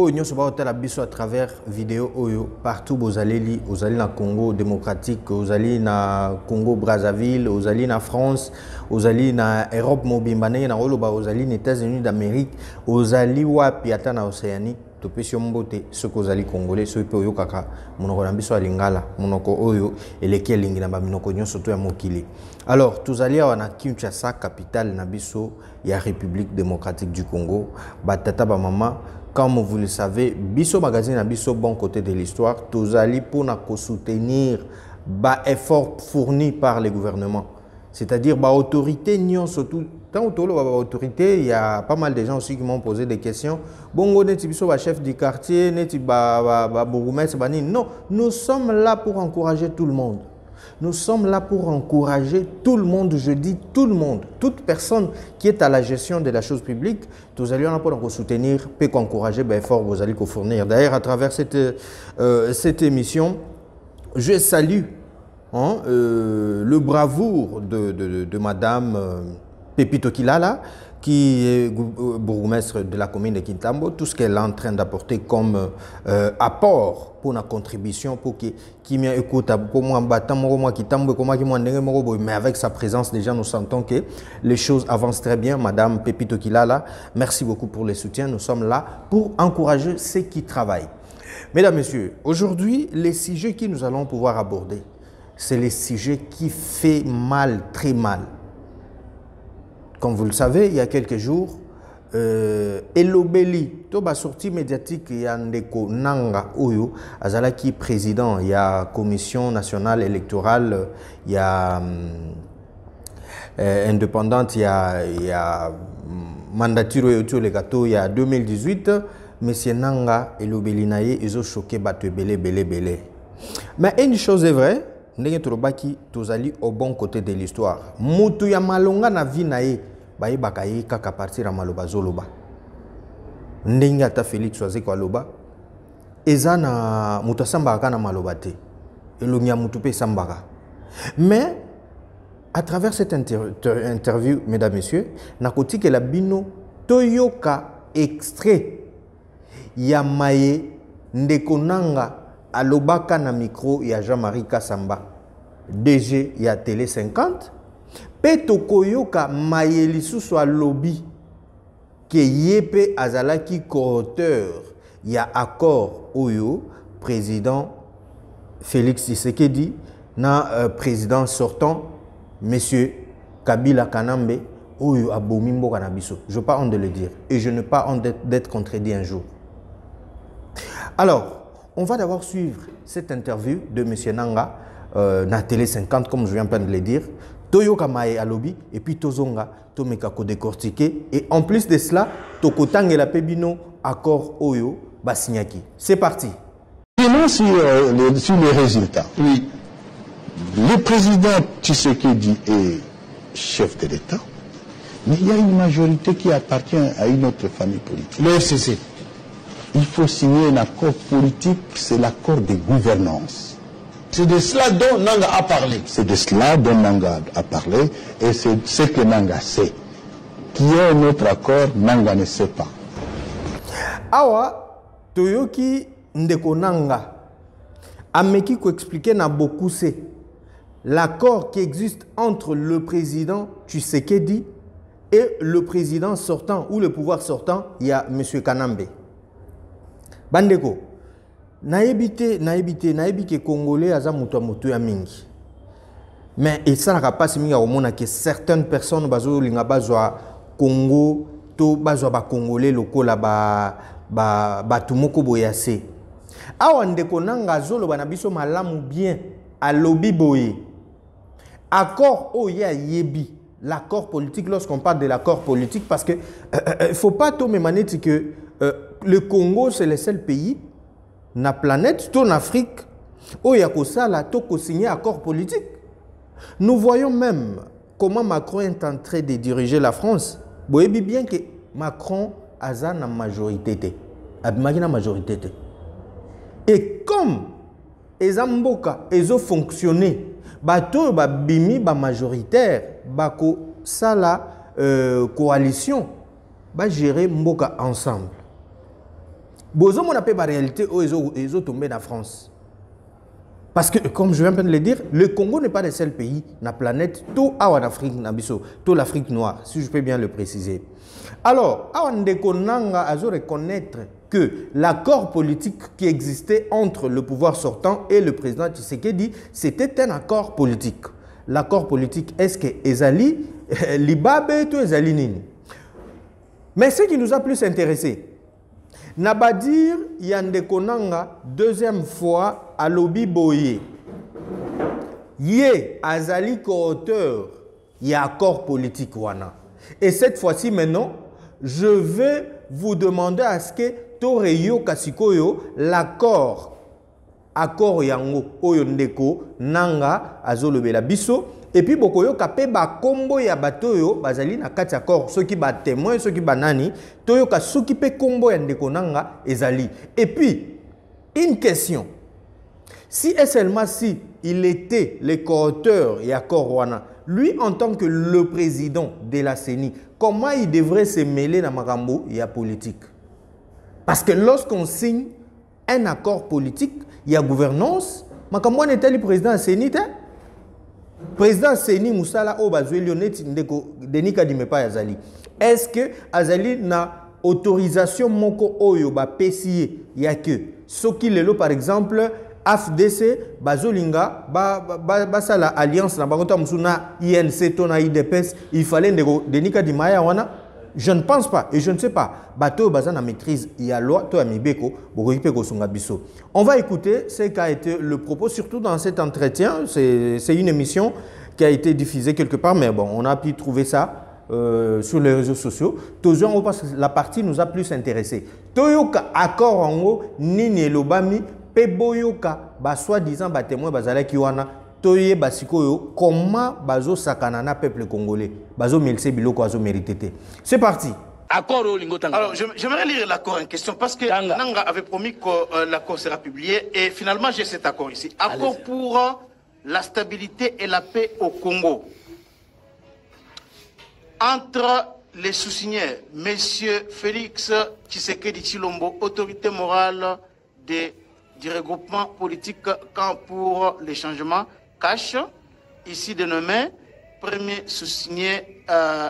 Oyo se va la biso à travers vidéo oyo partout bozaleli ozali na Congo démocratique, ozali na Congo Brazzaville, ozali na France, ozali na Europe mobimba ndenge na oloba ozali na États-Unis d'Amérique, ozali wapi ata na Océanie, topesi mbote soko ozali congolais so pe oyo kaka monoko na biso alingala monoko oyo eleki elingi na ba minoko nyonso to ya mokili. Alors tozali awa na Kinshasa, capitale na biso ya République démocratique du Congo, batata ba mama. Comme vous le savez, Bisso Magazine a Bisso bon côté de l'histoire, tozali pour soutenir les efforts fournis par le gouvernement. C'est-à-dire bah autorité non surtout tant autorité, il y a pas mal de gens aussi qui m'ont posé des questions. Bongo neti biso ba chef du quartier, neti ba bourgmestre bani. Non, nous sommes là pour encourager tout le monde. Nous sommes là pour encourager tout le monde, je dis tout le monde, toute personne qui est à la gestion de la chose publique, nous allons pour soutenir, peut encourager, ben fort vous allez fournir. D'ailleurs, à travers cette émission, je salue le bravoure de Madame Pépito Kilala, qui est bourgmestre de la commune de Kintambo, tout ce qu'elle est en train d'apporter comme apport pour la contribution, pour qui m'écoute, pour moi, mais avec sa présence, déjà, nous sentons que les choses avancent très bien. Madame Pépito Kilala, merci beaucoup pour le soutien. Nous sommes là pour encourager ceux qui travaillent. Mesdames, Messieurs, aujourd'hui, les sujets que nous allons pouvoir aborder, c'est les sujets qui font mal, très mal. Comme vous le savez, il y a quelques jours, Elobeli, la sortie médiatique, il y a Ndeko Nanga Oyo, Azalaki président, il y a Commission nationale électorale, il y a indépendante, il y a mandature Oyo le gâteau, il y a 2018, Monsieur Nanga Elobeli Naye, ils ont choqué Bato Belé. Mais une chose est vraie, Ndenge Torobaki, Tozali au bon côté de l'histoire. Moutou ya malonga na vie naye. Baye bakaye kaka partir à maloba zoloba ndenge ata Félix waze kwa loba eza na mutu asambaka na maloba te elongi ya mutu pe sambaka. Mais à travers cette interview, mesdames, messieurs, nakoti ke la bino toyoka extrait ya maye Ndeko Nanga alobaka na micro ya Jean-Marie Kassamba DG ya Télé 50. Peto koyoka mayeli sous lobby que yepe azalaki co-auteur ya accord oyo président Félix Tshisekedi na président sortant monsieur Kabila Kanambe oyo abomi mboka na biso. Je n'ai pas honte de le dire et je n'ai pas honte d'être contredit un jour. Alors, on va d'abord suivre cette interview de monsieur Nanga na Télé 50 comme je viens de le dire. Toyoka Mae alobi et puis Tozonga Tomeka ko décortiquer et en plus de cela Tokotang la Pebino accord Oyo Basignaki. C'est parti. Maintenant sur les résultats. Oui. Le président Tshisekedi est chef de l'État, mais il y a une majorité qui appartient à une autre famille politique. Le FCC. Il faut signer un accord politique, c'est l'accord de gouvernance. C'est de cela dont Nanga a parlé. C'est de cela dont Nanga a parlé et c'est ce que Nanga sait. Qui est un autre accord, Nanga ne sait pas. Awa, Toyoki Ndeko Nanga, Ameki ko expliquer na beaucoup c'est l'accord qui existe entre le président Tshisekedi et le président sortant ou le pouvoir sortant, il y a M. Kanambe. Bandeko. Naebite ke Congolais aza mutu ya mingi. Mais et ça n'a pas signifié au monde que certaines personnes bazo linga bazwa Congo to bazwa ba Congolais loko la ba tumoko boyase. Awa Ndeko Nanga zolo bana biso malamu bien à lobby boye. Accord oya yebi, l'accord politique lorsqu'on parle de l'accord politique parce que il faut pas tout mémaner que le Congo c'est le seul pays na planète, ton Afrique, où il y a signé un accord politique. Nous voyons même comment Macron est en train de diriger la France. Vous voyez bien que Macron a la majorité. Et comme les Amboka, ils ont fonctionné, bateau bimi ba majoritaire, bako sala coalition, ba gérer Mboka ensemble. Bozo mon appelle la réalité où ils ont tombé en France. Parce que, comme je viens de le dire, le Congo n'est pas le seul pays dans la planète, tout en Afrique, tout l'Afrique noire, si je peux bien le préciser. Alors, on a reconnaître que l'accord politique qui existait entre le pouvoir sortant et le président Tshisekedi, c'était un accord politique. L'accord politique, est-ce que Ezali, Libabe, tout Ezali Nini? Mais ce qui nous a plus intéressé, Nabadir Yande Konanga, deuxième fois à Lobi Boye. Yé Azali co-auteur, il y a accord politique wana. Et cette fois-ci maintenant, je vais vous demander à ce que Toreyo Kasikoyo, l'accord, accord yango, oyondeko, nanga, azolobela biso. Et puis, bokoyo kape ba kombo ya batoyo, bazali na kati accord, ceux qui ba témoin, ceux qui ba nani, toyo ka ceux qui pe kombo ya ndeko nanga, ezali. Et puis, une question. Si et seulement si il était le co-auteur et accord wana, lui en tant que le président de la CENI, comment il devrait se mêler dans makambo ya politique? Parce que lorsqu'on signe un accord politique, il y a gouvernance, makambo n'était le président de la CENI, président Seni Moussala Obazoué Lioneti Ndeko Denika Dimepa Azali. Est-ce que Azali na autorisation moko oyo ba PCA ya que ce qui lelo par exemple AFDC Bazolinga ba sala alliance na bakota musuna INC tona IDPS il fallait Ndeko Denika Dimaya wana? Je ne pense pas et je ne sais pas. Bateau bazana maîtrise il y a loi to amibeko bokokipe ko sunga biso. On va écouter ce qu'a été le propos surtout dans cet entretien. C'est une émission qui a été diffusée quelque part mais bon, on a pu trouver ça sur les réseaux sociaux. Toujours parce que la partie nous a plus intéressé. Toyoka accord en haut nini lobami peboyoka ba soi-disant ba témoin bazala kiwana. Toye basikoyo comment bazo sakanana peuple congolais bazo melse biloko azo mérité. C'est parti. Accord au Lingotanga. Alors j'aimerais lire l'accord en question parce que Nanga avait promis que l'accord sera publié et finalement j'ai cet accord ici. Accord pour la stabilité et la paix au Congo. Entre les sous-signés, messieurs Félix Tshisekedi Tshilombo, autorité morale du regroupement politique Camp pour les changements, Cash, ici dénommé premier sous-signé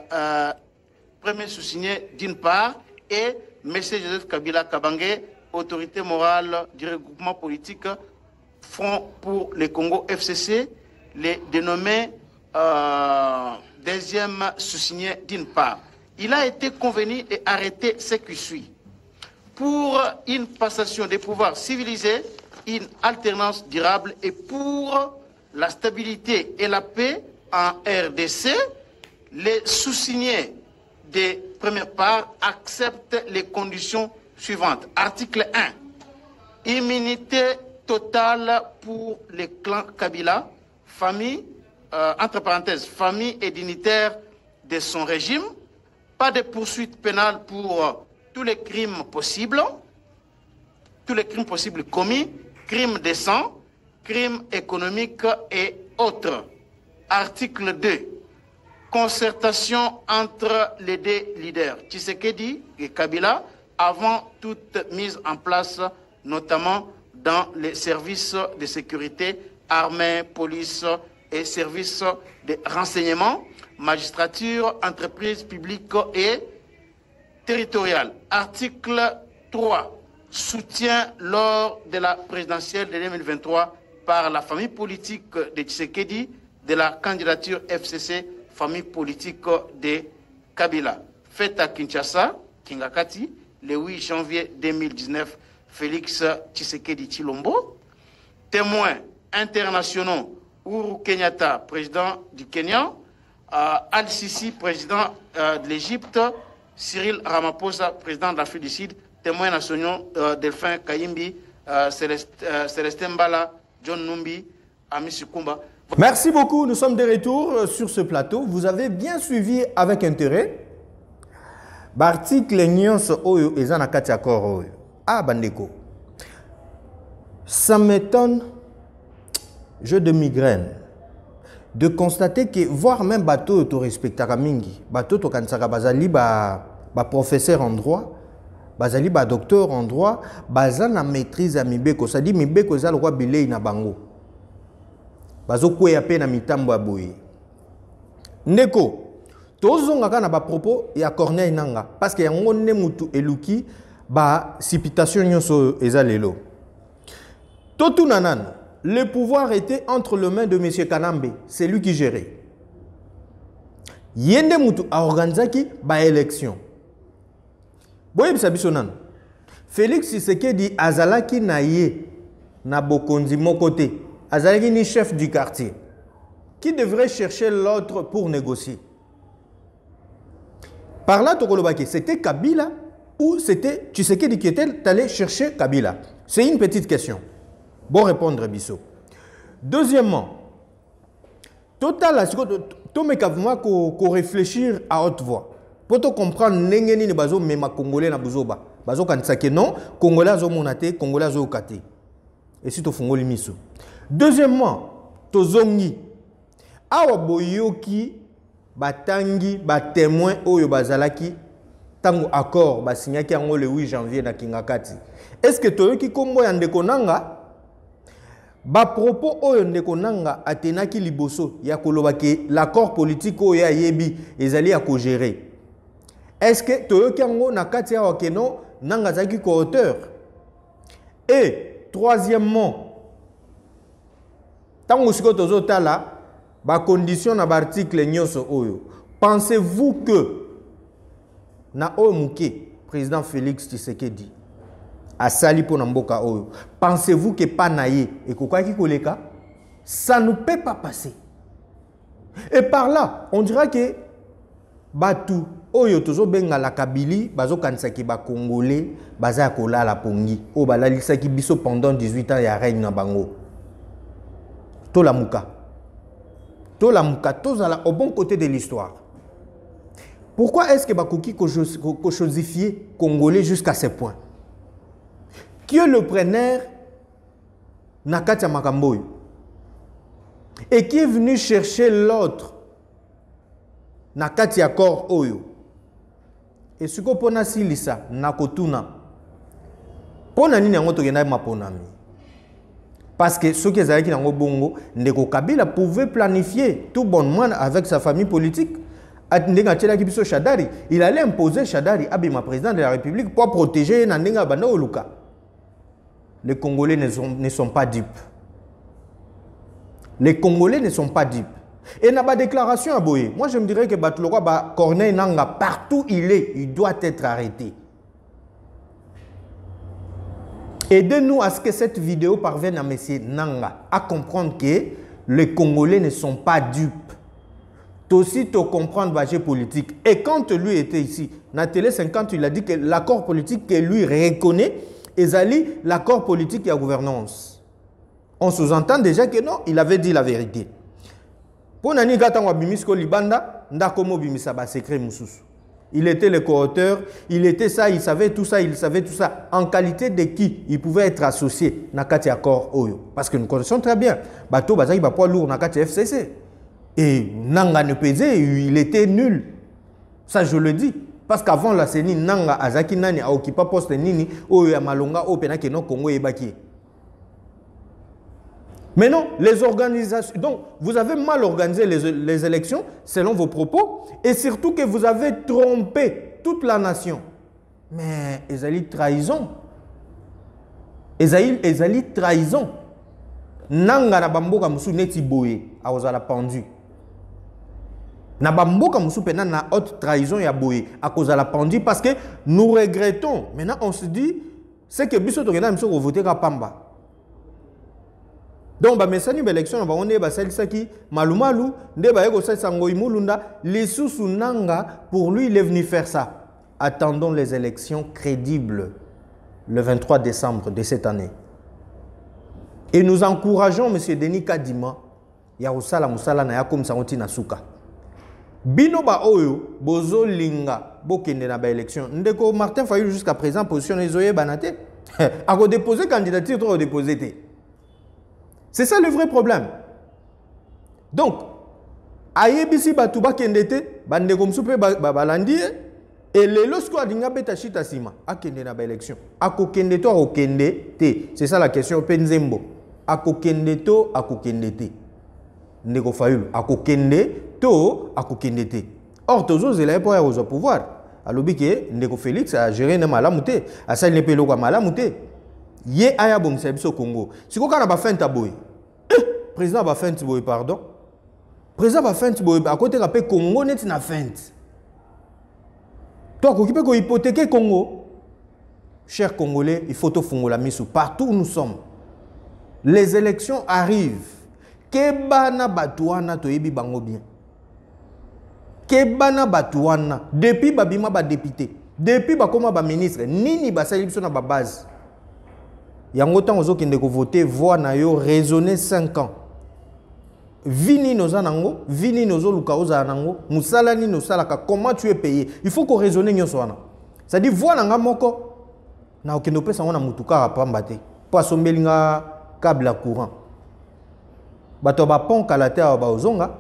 d'une part, et M. Joseph Kabila Kabange, autorité morale du regroupement politique Front pour le Congo FCC, les dénommés deuxième sous-signé d'une part. Il a été convenu et arrêté ce qui suit. Pour une passation des pouvoirs civilisés, une alternance durable et pour la stabilité et la paix en RDC, les sous-signés des premières parts acceptent les conditions suivantes. Article 1. Immunité totale pour les clans Kabila, famille, entre parenthèses, famille et dignitaires de son régime. Pas de poursuites pénales pour tous les crimes possibles commis, crimes de sang, crimes économiques et autres. Article 2. Concertation entre les deux leaders, Tshisekedi et Kabila, avant toute mise en place, notamment dans les services de sécurité, armée, police et services de renseignement, magistrature, entreprises publiques et territoriales. Article 3. Soutien lors de la présidentielle de 2023 par la famille politique de Tshisekedi de la candidature FCC, famille politique de Kabila. Fête à Kinshasa, Kingakati, le 8 janvier 2019, Félix Tshisekedi Tshilombo. Témoins internationaux, Uhuru Kenyatta, président du Kenya, Al-Sisi, président de l'Égypte, Cyril Ramaphosa, président de l'Afrique du Sud, témoins nationaux, Delphin Kayimbi, Célestin Mbala, John Numbi, Amici Kumba. Merci beaucoup, nous sommes de retour sur ce plateau. Vous avez bien suivi avec intérêt. L'article nyonso oyo ezana kati accord oyo. Ah bandeko. Ça m'étonne, jeu de migraine, de constater que voire même bateau to respectaka mingi, bateau to kansaka bazali ba professeur en droit, bazali ba docteur en droit, baza na maîtrise à mibeko, ça dit mibeko za le roi bilei na bango. Bazo kwe ya pe na mitambo ya boye. Ndeko, tozonga kana ba propos ya Corneille Nanga parce que yango ne mutu eluki ba sipitation nyonso eza lelo. Totu nanan, le pouvoir était entre les mains de M. Kanambe, c'est lui qui gérait. Yende mutu a organisé ba élection. Boye bisabisonan. Félix Tshisekedi azalaki na ye na bokonzi mokote. Azalaki ni chef du quartier. Qui devrait chercher l'autre pour négocier? Par là, c'était Kabila ou c'était Tshisekedi qui était allé chercher Kabila? C'est une petite question. Bon répondre, Bissot. Deuxièmement, total, qu'on réfléchir à haute voix. Pour te comprendre, n'engeni ne bazo mema Congolais na buzoba. Bazo kansake non, Congolais zo monate, Congolais zo kate. Et si to fungoli miso. Deuxièmement, tozongi. Awa boyoki batangi ba témoin oyo bazalaki tango accord ba signaki yango le 8 janvier na Kingakati. Est-ce que toyoki kombo ya ndeko nanga ba propos oyo ndeko nanga atenaki liboso ya koloba ke l'accord politique oyo ya yebi ezali ya ko gérer? Est-ce que toyoki yango na kati ya wakeno nanga zaki co-auteur? Et troisièmement, tango siko tozo tala ba condition na ba article nyonso oyo, pensez-vous que na oyo muke président Félix Tshisekedi a sali pour mboka oyo, pensez-vous que pas naye et kokaki koleka? Ça ne peut pas passer. Et par là, on dira que batu oyo tozo benga la Kabili bazo kansaki ba Congolais baza kola la pongi o balalisaki biso pendant 18 ans ya règne na bango. To la muka. La Mukatozala au bon côté de l'histoire. Pourquoi est-ce que Bakoki chosifié Congolais jusqu'à ce point? Qui est le preneur Nakatia Makamboy? Et qui est venu chercher l'autre Nakatia Kor Oyo? Et ce qu'on pona silisa Nakotuna. Pona nini yango togenda maponami? Parce que ceux qui étaient dans le Bongo, Ndeko Kabila pouvait planifier tout bonnement avec sa famille politique. Il allait imposer Chadari Abima, président de la République, pour protéger Nandenga Banda Oluka. Les Congolais ne sont pas dupes. Les Congolais ne sont pas dupes. Et dans ma déclaration à Boye, moi je me dirais que Batulokwa Corneille Nanga, partout il doit être arrêté. Aidez-nous à ce que cette vidéo parvienne à M. Nanga à comprendre que les Congolais ne sont pas dupes. Aussi, tu comprends le budget politique. Et quand lui était ici, dans Télé 50, il a dit que l'accord politique que lui reconnaît est l'accord politique et la gouvernance. On sous-entend déjà que non, il avait dit la vérité. Pour Nani Gatanwa Bimisko Libanda, Ndakomo Bimisaba secret Moussous. Il était le co-auteur, il était ça, il savait tout ça, il savait tout ça. En qualité de qui il pouvait être associé à Nakati Accord Oyo. Parce que nous connaissons très bien. Bato Bazaki va pas lourd Nakati FCC. Et Nanga ne pesait, il était nul. Ça je le dis. Parce qu'avant la CENI, Nanga Azaki Nani a occupé poste Nini, Oyo Malonga, Opena Keno Congo et Baki. Mais non, les organisations... Donc, vous avez mal organisé les élections, selon vos propos, et surtout que vous avez trompé toute la nation. Mais, Ezali trahison. Ezali trahison. Nanga na bamboka musu neti boye, a ozala pendu. Na bamboka musu pena na haute trahison ya boye, a kozala pendu, parce que nous regrettons. Maintenant, on se dit, c'est que biso tokena miso ko voter ka pamba. Donc, mesani l'élection, on est basalisaki malumalu, ndeba yeko sango imulunda, les sous nanga pour lui il est venu faire ça. Attendons les élections crédibles le 23 décembre de cette année. Et nous encourageons M. Denis Kadima, Yarosala Moussala na yakom sangoti nasuka. Bino ba oyo bozo linga bokende na ba élection. Ndeko Martin Fayulu jusqu'à présent positionné zoye banate. A ko déposer candidature trop déposer té. C'est ça le vrai problème. Donc, ayebisi batuba kendete, bande comme soupe balandi, Et les lorsqu'on a dit que chita sima, a kende na ba élection. A kokende to a kende te. C'est ça la question Penzembo. A kokende to a kokende te. Ndeko Fayulu a kokende to a kokende te. Or toujours il est pour au pouvoir. A lobi que Ndeko Félix a géré na malamu te. A ça il ne peut lo malamu te. Ye aya bon biso Congo. Si ko kana ba fin taboy. Président ba fin taboy pardon. Président ba fin taboy à côté rapé Congo net na fin. Toi, qui peut hypothéquer Congo, chers Congolais, il faut tout faire la mise partout où nous sommes. Les élections arrivent. Kebana batouana to yebi bango bien. Kebana batouana depuis babima ba député, depuis ba koma ba ministre, nini ba salibso na ba base. Yango tan ozo kende ko voter voix na yo raisonner 5 ans. Vini nos anango, vini nos lukaoza anango, musala ni nosala ka comment tu es payé. Il faut qu'on raisonne nyonso wana. Ça dit voilà nga moko na okendo pesa ngona mutuka pambate. Po sombelinga câble à courant. Bato ba pon kala terre ba ozonga.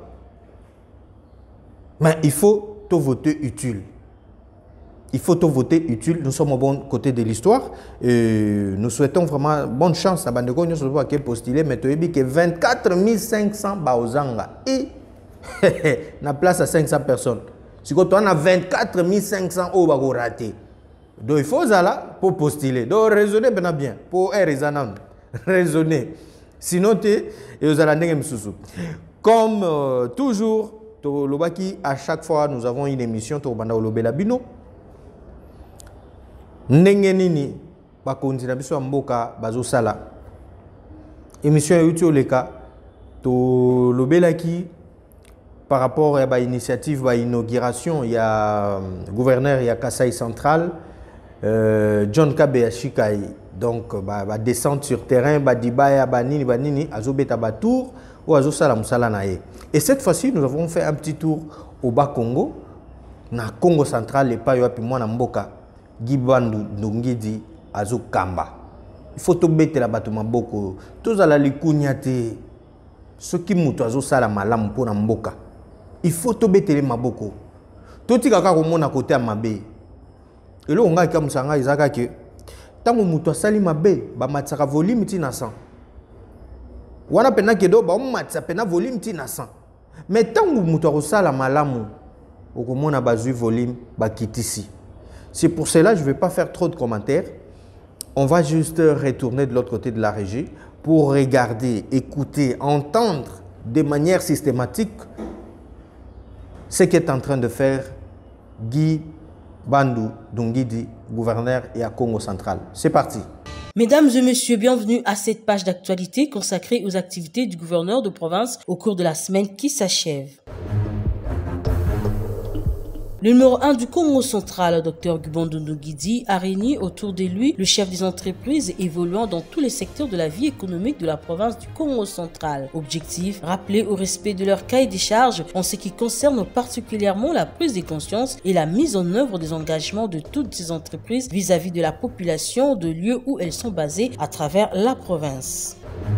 Mais il faut tout voter utile. Il faut tout voter utile. Nous sommes au bon côté de l'histoire. Nous souhaitons vraiment bonne chance à Bandeko. Nous sommes postulé, mais tu as dit que 24 500 baozanga. Et na place à 500 personnes. Si tu as 24 500 au bago raté. Donc il faut ça pour postuler. Donc raisonner bien. Pour raisonner. Raisonner. Sinon tu es comme toujours, à chaque fois nous avons une émission to banda olobela bino. Ndenge nini bakonzi na biso mboka bazosala émission yuti oleka to lobelaki par rapport à ba initiative ba inauguration il y a gouverneur il y a Kasai central John Kabe Ashikai donc ba descente sur terrain ba dibaya ba nini azobeta ba tour ou azosala musala na ye. Et cette fois-ci nous avons fait un petit tour au Bas Congo na Congo central et pas yo api mwana mboka Gibandu Ndongidi Azo Kamba. Il faut tout mettre la bateau maboko. Tous à la likunyate. Ce qui moutou azo sala malamu pour na mboka. Il faut tout mettre les maboko. Tout tika ko mona côté à mabe. Et là on a comme ça izaka que tango moutou sali mabe ba matsaka volume tina 100. Wana pena kedo ba matsa pena volume tina 100. Mais tango moutou sala malamu okomona bazui volume ba kitisi. C'est pour cela que je ne vais pas faire trop de commentaires. On va juste retourner de l'autre côté de la régie pour regarder, écouter, entendre de manière systématique ce qu'est en train de faire Guy Bandou Ndongidi, gouverneur et à Congo central. C'est parti. Mesdames et messieurs, bienvenue à cette page d'actualité consacrée aux activités du gouverneur de province au cours de la semaine qui s'achève. Le numéro 1 du Congo central, Dr Gubandou Ndongidi, a réuni autour de lui le chef des entreprises évoluant dans tous les secteurs de la vie économique de la province du Congo central. Objectif, rappeler au respect de leur cahier des charges en ce qui concerne particulièrement la prise de conscience et la mise en œuvre des engagements de toutes ces entreprises vis-à-vis de la population de lieux où elles sont basées à travers la province.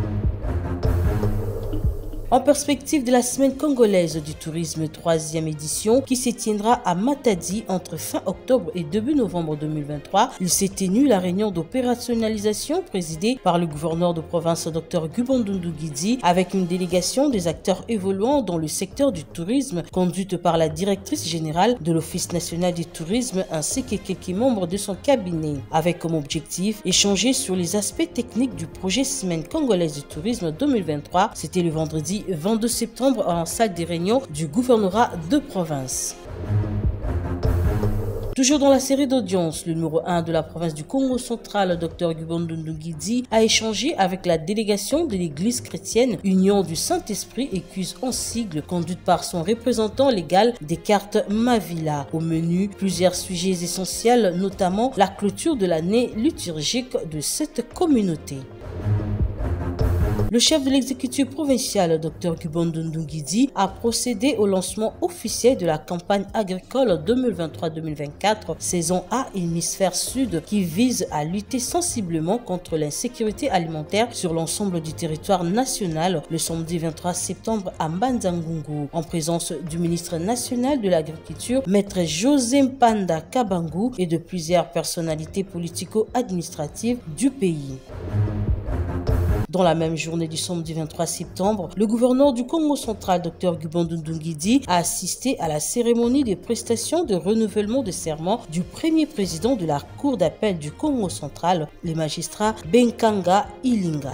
En perspective de la semaine congolaise du tourisme 3e édition qui se tiendra à Matadi entre fin octobre et début novembre 2023, il s'est tenu la réunion d'opérationnalisation présidée par le gouverneur de province Dr Gubandou Ndongidi avec une délégation des acteurs évoluant dans le secteur du tourisme conduite par la directrice générale de l'Office national du tourisme ainsi que quelques membres de son cabinet, avec comme objectif échanger sur les aspects techniques du projet Semaine congolaise du tourisme 2023. C'était le vendredi 22 septembre en salle des réunions du gouvernorat de province. Toujours dans la série d'audience, le numéro 1 de la province du Congo central, Dr Gubandou Ndongidi, a échangé avec la délégation de l'église chrétienne Union du Saint-Esprit écuse en sigle, conduite par son représentant légal Descartes Mavila. Au menu, plusieurs sujets essentiels, notamment la clôture de l'année liturgique de cette communauté. Le chef de l'exécutif provincial, Dr Gubondo Ndungidi, a procédé au lancement officiel de la campagne agricole 2023-2024, saison A hémisphère sud, qui vise à lutter sensiblement contre l'insécurité alimentaire sur l'ensemble du territoire national le samedi 23 septembre à Mbanza-Ngungu, en présence du ministre national de l'Agriculture, maître José Mpanda Kabangu, et de plusieurs personnalités politico-administratives du pays. Dans la même journée du samedi 23 septembre, le gouverneur du Congo central, Dr Gubondo Ndungidi, a assisté à la cérémonie des prestations de renouvellement de serment du premier président de la Cour d'appel du Congo central, le magistrat Benkanga Ilinga.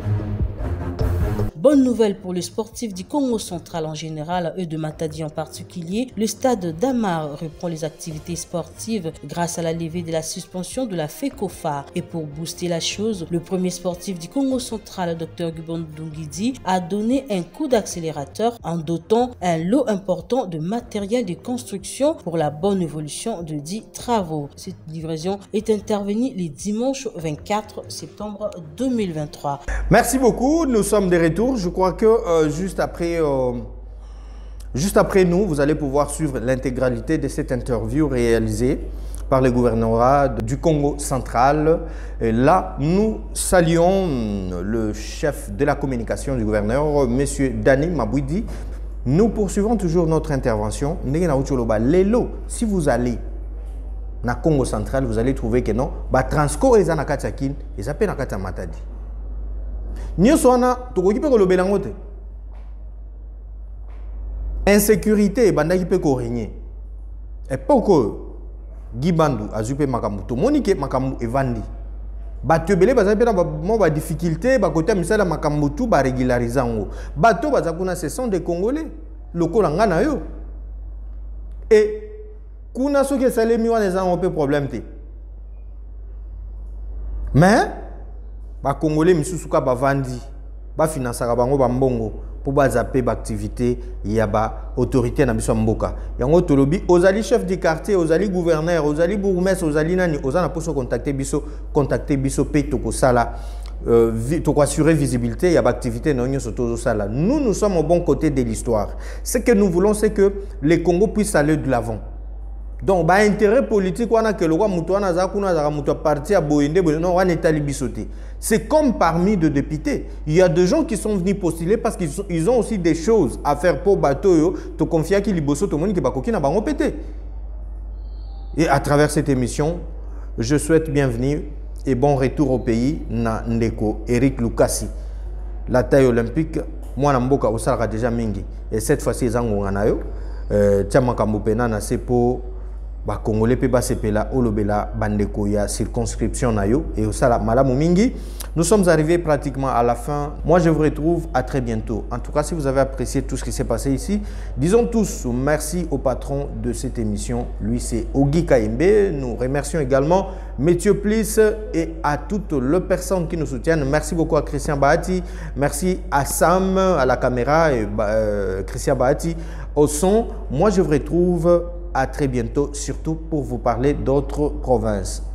Bonne nouvelle pour les sportifs du Congo central en général et de Matadi en particulier. Le stade d'Amar reprend les activités sportives grâce à la levée de la suspension de la FECOFA. Et pour booster la chose, le premier sportif du Congo central, Dr Gubondo Ndungidi, a donné un coup d'accélérateur en dotant un lot important de matériel de construction pour la bonne évolution de 10 travaux. Cette livraison est intervenue le dimanche 24 septembre 2023. Merci beaucoup, nous sommes de retour. Je crois que juste après nous, vous allez pouvoir suivre l'intégralité de cette interview réalisée par le gouvernorat du Congo central. Et là, nous saluons le chef de la communication du gouverneur, M. Dani Mabouidi. Nous poursuivons toujours notre intervention. Si vous allez dans le Congo central, vous allez trouver que non, Transco est en Katiakin, ils appellent en Katia Matadi. Insécurité bandaki pe ko régner et poko gibandu azupe makambu to monike makambu evandi bato belé bazape na ba difficulté ba côté misala makambu tu ba régularisango bato bazakuna ce sont des Congolais lokola ngana yo et kuna soki salemi wana ezango pe problème te mais ba Congolais misusuka bavandi ba financera bango ba mbongo pour bazaper ba activité ya ba autorité na biso mboka yango tolobi ozali chef du quartier ozali gouverneur ozali bourgmestre ozali nani ozana poso contacter biso pe to ko sala to ko assurer visibilité ya ba activité na nyonso to sala. Nous sommes au bon côté de l'histoire. Ce que nous voulons, c'est que les Congo puissent aller de l'avant. Donc, bah, intérêt politique, c'est comme parmi de députés. Il y a des gens qui sont venus postuler parce qu'ils ont aussi des choses à faire pour bateau, te confier à qui liboso, tout le monde qui va péter. Et à travers cette émission, je souhaite bienvenue et bon retour au pays na Ndeko Eric Lukasi. La taille olympique, moi Namboka Osara déjà mingi. Et cette fois-ci, Zango Nganayo, Tchamakamupena na sepo. Ba Congolais pe ba sepela olobela bandeko ya circonscription nayo et au sala malamu mingi. Nous sommes arrivés pratiquement à la fin. Moi je vous retrouve à très bientôt. En tout cas, si vous avez apprécié tout ce qui s'est passé ici, disons tous merci au patron de cette émission. Lui c'est Ogi Kaimbe. Nous remercions également Mathieu Plis et à toutes les personnes qui nous soutiennent. Merci beaucoup à Christian Bahati. Merci à Sam à la caméra et Christian Bahati au son. Moi je vous retrouve à très bientôt, surtout pour vous parler d'autres provinces.